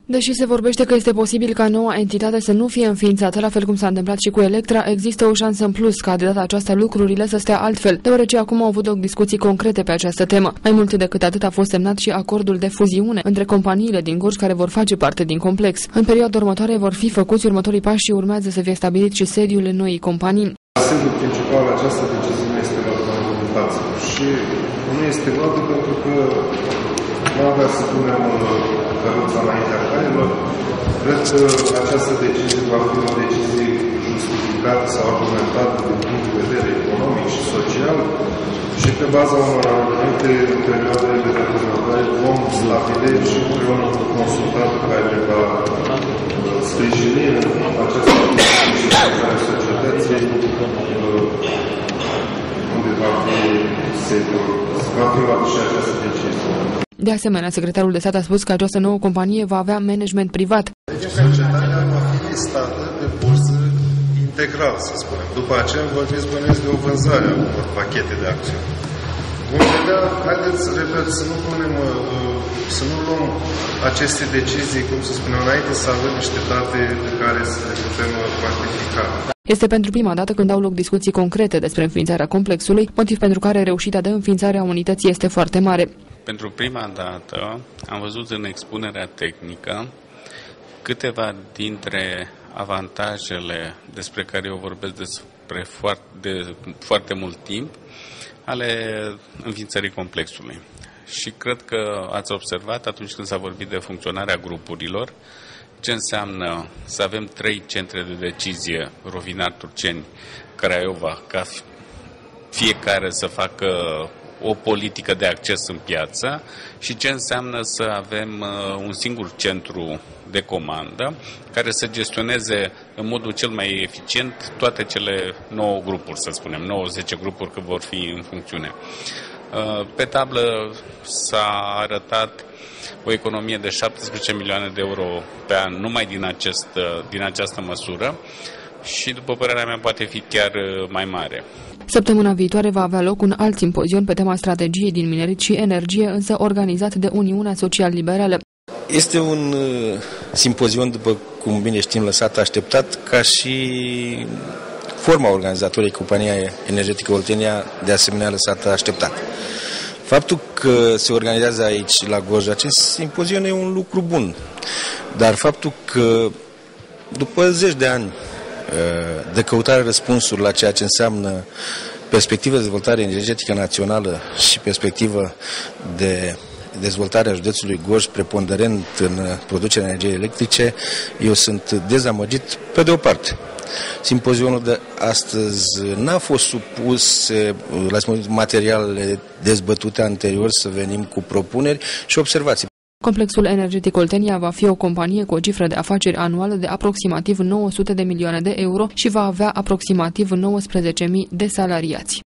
Deși se vorbește că este posibil ca noua entitate să nu fie înființată, la fel cum s-a întâmplat și cu Electra, există o șansă în plus ca de data aceasta lucrurile să stea altfel, deoarece acum au avut loc discuții concrete pe această temă. Mai mult decât atât a fost semnat și acordul de fuziune între companiile din Gorj care vor face parte din complex. În perioada următoare vor fi făcuți următorii pași și urmează să fie stabilit și sediul noii companii. Sediul principal această decizie este la documentație și nu este luată pentru că nu avea să punem căruța înaintea cailor. Cred că această decizie va fi o decizie justificată sau argumentată din punct de vedere economic și social și pe baza unor argumente în perioadele următoare vom stabili și împreună cu consultatul care va sprijini această decizie societății unde va fi sediul, va fi luată și această decizie. De asemenea, secretarul de stat a spus că această nouă companie va avea management privat. Societatea va fi listată pe bursă integral, să spunem. După aceea vorbiți bănuiesc de o vânzare a unor pachete de acțiuni. Vom vedea, haideți, repet, să nu luăm aceste decizii, cum să spunem, înainte să avem niște date pe care să le putem cuantifica. Este pentru prima dată când au loc discuții concrete despre înființarea complexului, motiv pentru care reușita de înființare a unității este foarte mare. Pentru prima dată am văzut în expunerea tehnică câteva dintre avantajele despre care eu vorbesc de foarte mult timp ale înființării complexului. Și cred că ați observat atunci când s-a vorbit de funcționarea grupurilor, ce înseamnă să avem 3 centre de decizie, Rovinar, Turceni, Craiova, ca fiecare să facă o politică de acces în piață și ce înseamnă să avem un singur centru de comandă care să gestioneze în modul cel mai eficient toate cele 9 grupuri, să spunem, 9-10 grupuri că vor fi în funcțiune. Pe tablă s-a arătat o economie de 17 milioane de euro pe an numai din această măsură și, după părerea mea, poate fi chiar mai mare. Săptămâna viitoare va avea loc un alt simpozion pe tema strategiei din minerit și energie, însă organizat de Uniunea Social-Liberală. Este un simpozion, după cum bine știm, lăsat așteptat, ca și forma organizatoriei compania energetică Oltenia, de asemenea lăsată așteptat. Faptul că se organizează aici, la Gorj, acest simpozion e un lucru bun, dar faptul că după 10 de ani de căutare răspunsuri la ceea ce înseamnă perspectivă de dezvoltare energetică națională și perspectivă de dezvoltare a județului Gorj preponderent în producerea energiei electrice, eu sunt dezamăgit pe de o parte. Simpozionul de astăzi n-a fost supus la materialele dezbătute anterior să venim cu propuneri și observații. Complexul energetic Oltenia va fi o companie cu o cifră de afaceri anuală de aproximativ 900 de milioane de euro și va avea aproximativ 19.000 de salariați.